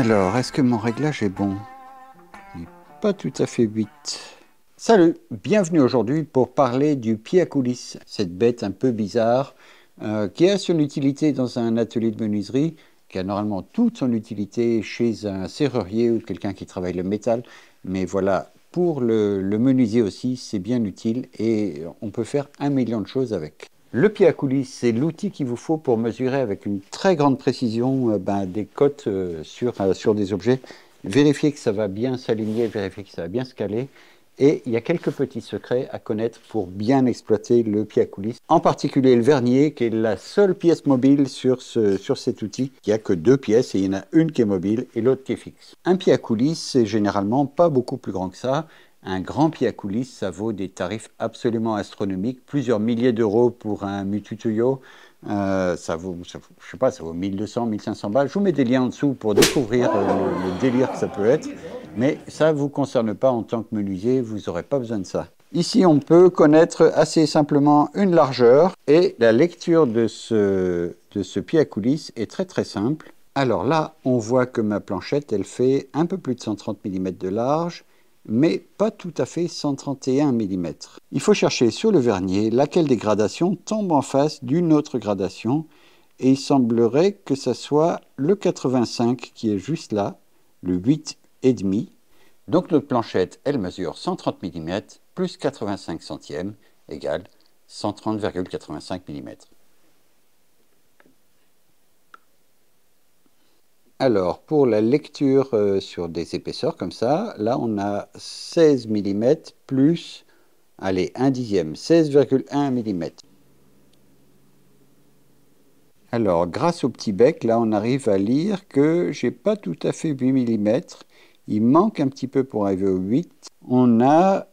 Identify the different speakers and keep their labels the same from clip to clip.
Speaker 1: Alors, est-ce que mon réglage est bon? Il n'est pas tout à fait 8. Salut, bienvenue aujourd'hui pour parler du pied à coulisse, cette bête un peu bizarre qui a son utilité dans un atelier de menuiserie, qui a normalement toute son utilité chez un serrurier ou quelqu'un qui travaille le métal. Mais voilà, pour le menuisier aussi, c'est bien utile et on peut faire 1 million de choses avec. Le pied à coulisse, c'est l'outil qu'il vous faut pour mesurer avec une très grande précision des cotes sur des objets. Vérifier que ça va bien s'aligner, vérifier que ça va bien se caler. Et il y a quelques petits secrets à connaître pour bien exploiter le pied à coulisse. En particulier le vernier, qui est la seule pièce mobile sur cet outil. Il n'y a que 2 pièces et il y en a une qui est mobile et l'autre qui est fixe. Un pied à coulisse, c'est généralement pas beaucoup plus grand que ça. Un grand pied à coulisse, ça vaut des tarifs absolument astronomiques, plusieurs milliers d'euros pour un Mututuyo. Ça vaut, je sais pas, ça vaut 1200, 1500 balles. Je vous mets des liens en dessous pour découvrir le délire que ça peut être. Mais ça ne vous concerne pas en tant que menuisier, vous n'aurez pas besoin de ça. Ici, on peut connaître assez simplement une largeur et la lecture de ce pied à coulisse est très très simple. Alors là, on voit que ma planchette, elle fait un peu plus de 130 mm de large, mais pas tout à fait 131 mm. Il faut chercher sur le vernier laquelle des gradations tombe en face d'une autre gradation, et il semblerait que ce soit le 85 qui est juste là, le 8,5. Donc notre planchette, elle mesure 130 mm plus 85 centièmes égale 130,85 mm. Alors, pour la lecture sur des épaisseurs comme ça, là on a 16 mm plus, allez, 1/10, 16,1 mm. Alors, grâce au petit bec, là on arrive à lire que j'ai pas tout à fait 8 mm. Il manque un petit peu pour arriver au 8. On a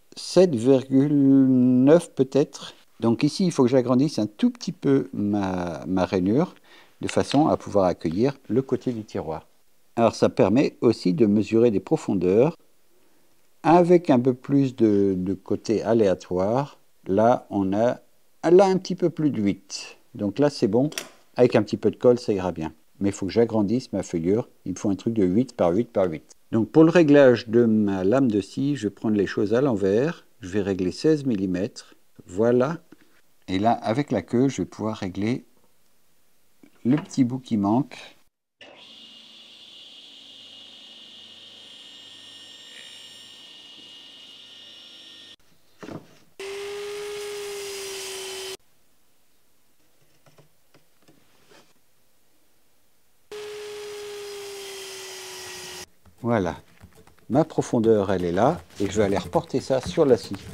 Speaker 1: 7,9 peut-être. Donc ici, il faut que j'agrandisse un tout petit peu ma rainure, de façon à pouvoir accueillir le côté du tiroir. Alors ça permet aussi de mesurer des profondeurs avec un peu plus de côté aléatoire. Là, on a là un petit peu plus de 8. Donc là, c'est bon. Avec un petit peu de colle, ça ira bien. Mais il faut que j'agrandisse ma feuillure. Il me faut un truc de 8 par 8 par 8. Donc pour le réglage de ma lame de scie, je vais prendre les choses à l'envers. Je vais régler 16 mm. Voilà. Et là, avec la queue, je vais pouvoir régler le petit bout qui manque. Voilà. Ma profondeur, elle est là. Et je vais aller reporter ça sur la scie.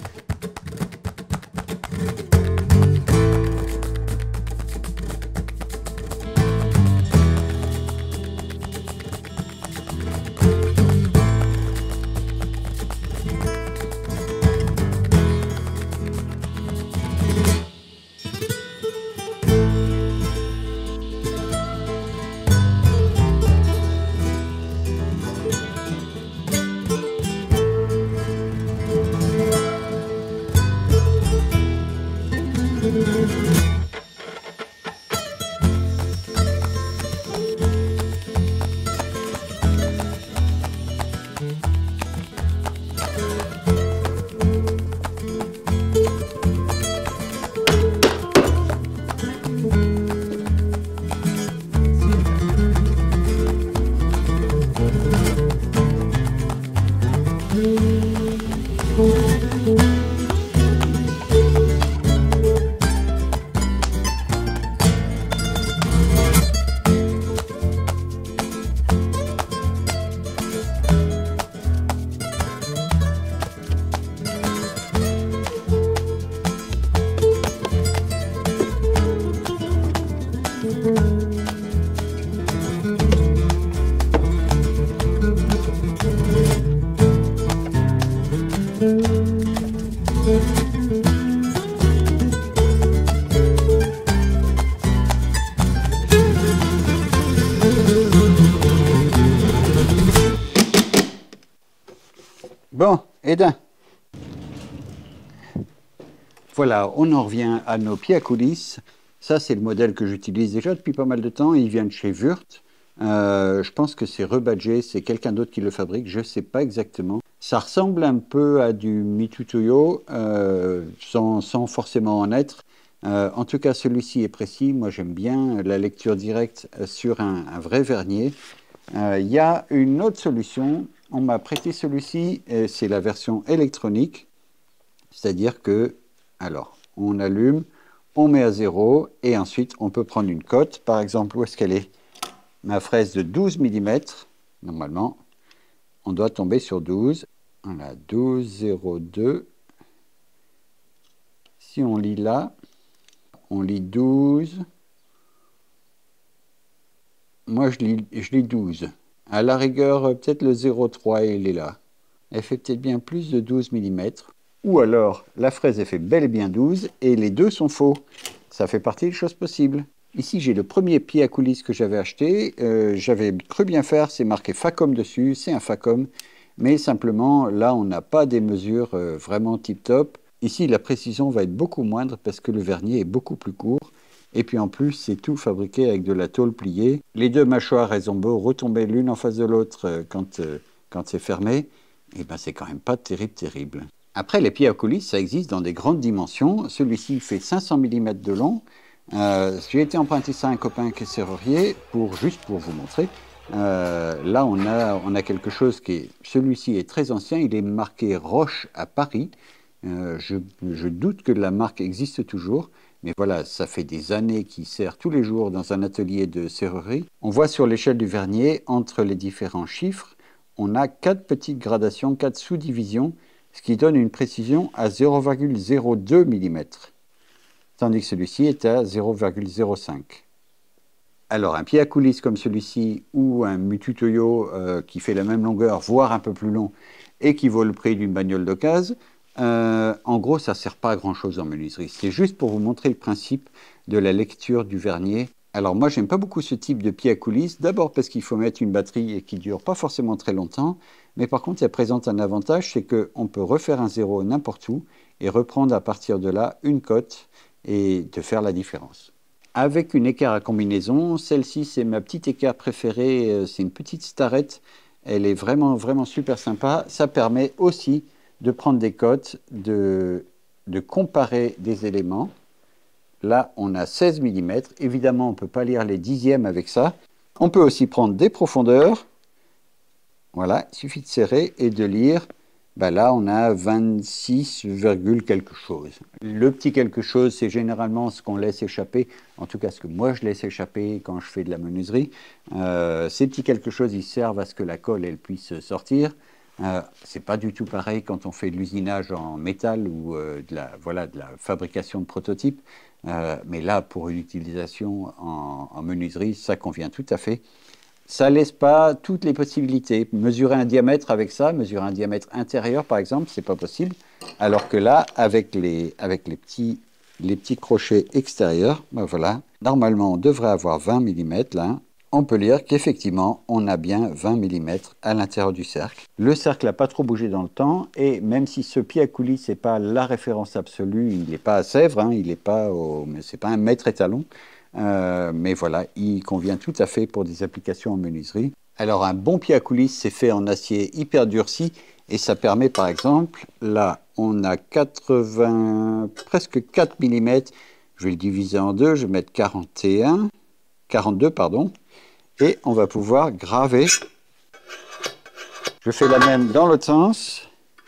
Speaker 1: Bon, Edin. Voilà, on en revient à nos pieds à coulisses. Ça, c'est le modèle que j'utilise déjà depuis pas mal de temps. Il vient de chez Wurth. Je pense que c'est rebadgé, c'est quelqu'un d'autre qui le fabrique, je ne sais pas exactement. Ça ressemble un peu à du Mitutoyo, sans forcément en être. En tout cas, celui-ci est précis. Moi, j'aime bien la lecture directe sur un vrai vernier. Il y a une autre solution. On m'a prêté celui-ci, c'est la version électronique. C'est-à-dire que, alors, on allume, on met à 0 et ensuite on peut prendre une cote. Par exemple, où est-ce qu'elle est? Ma fraise de 12 mm, normalement, on doit tomber sur 12. Voilà, 12,02. Si on lit là, on lit 12. Moi, je lis 12. À la rigueur, peut-être le 0,3, il est là. Elle fait peut-être bien plus de 12 mm. Ou alors, la fraise, elle fait bel et bien 12 et les deux sont faux. Ça fait partie des choses possibles. Ici, j'ai le premier pied à coulisse que j'avais acheté. J'avais cru bien faire, c'est marqué Facom dessus, c'est un Facom. Mais simplement, là, on n'a pas des mesures vraiment tip-top. Ici, la précision va être beaucoup moindre parce que le vernier est beaucoup plus court. Et puis en plus, c'est tout fabriqué avec de la tôle pliée. Les deux mâchoires, elles ont beau retomber l'une en face de l'autre quand c'est fermé. Et ben, c'est quand même pas terrible, terrible. Après, les pieds à coulisse, ça existe dans des grandes dimensions. Celui-ci fait 500 mm de long. J'ai été emprunter ça à un copain qui est serrurier, juste pour vous montrer. Là, on a quelque chose qui est... Celui-ci est très ancien, il est marqué Roche à Paris. Je doute que la marque existe toujours, mais voilà, ça fait des années qu'il sert tous les jours dans un atelier de serrurerie. On voit sur l'échelle du vernier, entre les différents chiffres, on a 4 petites gradations, 4 sous-divisions, ce qui donne une précision à 0,02 mm, tandis que celui-ci est à 0,05. Alors, un pied à coulisse comme celui-ci ou un Mututoyo qui fait la même longueur, voire un peu plus long, et qui vaut le prix d'une bagnole d'occasion, en gros, ça ne sert pas à grand-chose en menuiserie. C'est juste pour vous montrer le principe de la lecture du vernier. Alors moi, j'aime pas beaucoup ce type de pied à coulisse. D'abord parce qu'il faut mettre une batterie et qui ne dure pas forcément très longtemps. Mais par contre, ça présente un avantage, c'est qu'on peut refaire un zéro n'importe où et reprendre à partir de là une cote et de faire la différence. Avec une équerre à combinaison, celle-ci, c'est ma petite équerre préférée. C'est une petite Starrett. Elle est vraiment, vraiment super sympa. Ça permet aussi de prendre des cotes, de comparer des éléments. Là, on a 16 mm. Évidemment, on ne peut pas lire les dixièmes avec ça. On peut aussi prendre des profondeurs. Voilà, il suffit de serrer et de lire. Ben là, on a 26, quelque chose. Le petit quelque chose, c'est généralement ce qu'on laisse échapper. En tout cas, ce que moi, je laisse échapper quand je fais de la menuiserie. Ces petits quelque chose, ils servent à ce que la colle, elle puisse sortir. C'est pas du tout pareil quand on fait de l'usinage en métal ou de la fabrication de prototypes. Mais là, pour une utilisation en menuiserie, ça convient tout à fait. Ça ne laisse pas toutes les possibilités. Mesurer un diamètre avec ça, mesurer un diamètre intérieur par exemple, c'est pas possible. Alors que là, avec les petits crochets extérieurs, ben voilà, normalement on devrait avoir 20 mm là. On peut lire qu'effectivement, on a bien 20 mm à l'intérieur du cercle. Le cercle n'a pas trop bougé dans le temps, et même si ce pied à coulisse n'est pas la référence absolue, il n'est pas à Sèvres, hein, il n'est pas c'est pas un maître étalon, mais voilà, il convient tout à fait pour des applications en menuiserie. Alors un bon pied à coulisse, c'est fait en acier hyper durci, et ça permet par exemple, là, on a presque 4 mm, je vais le diviser en deux, je vais mettre 42, pardon. Et on va pouvoir graver. Je fais la même dans l'autre sens.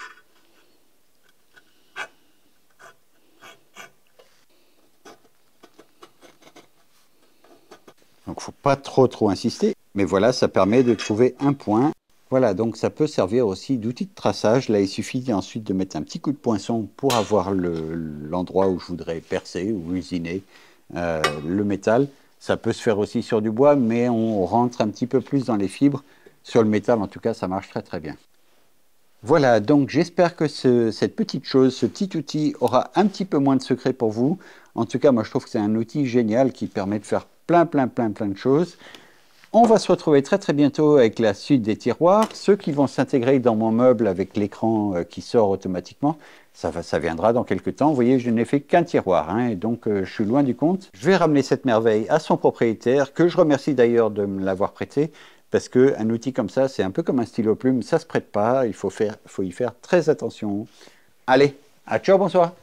Speaker 1: Donc il ne faut pas trop insister. Mais voilà, ça permet de trouver un point. Voilà, donc ça peut servir aussi d'outil de traçage. Là, il suffit ensuite de mettre un petit coup de poinçon pour avoir l'endroit où je voudrais percer ou usiner le métal. Ça peut se faire aussi sur du bois, mais on rentre un petit peu plus dans les fibres. Sur le métal, en tout cas, ça marche très bien. Voilà, donc j'espère que cette petite chose, ce petit outil, aura un petit peu moins de secret pour vous. En tout cas, moi, je trouve que c'est un outil génial qui permet de faire plein de choses. On va se retrouver très très bientôt avec la suite des tiroirs. Ceux qui vont s'intégrer dans mon meuble avec l'écran qui sort automatiquement, ça viendra dans quelques temps. Vous voyez, je n'ai fait qu'un tiroir, hein, et donc je suis loin du compte. Je vais ramener cette merveille à son propriétaire, que je remercie d'ailleurs de me l'avoir prêté, parce qu'un outil comme ça, c'est un peu comme un stylo plume, ça ne se prête pas, il faut y faire très attention. Allez, à ciao, bonsoir.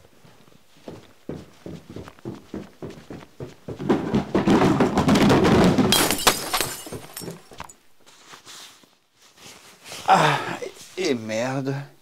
Speaker 1: Ah, et merde.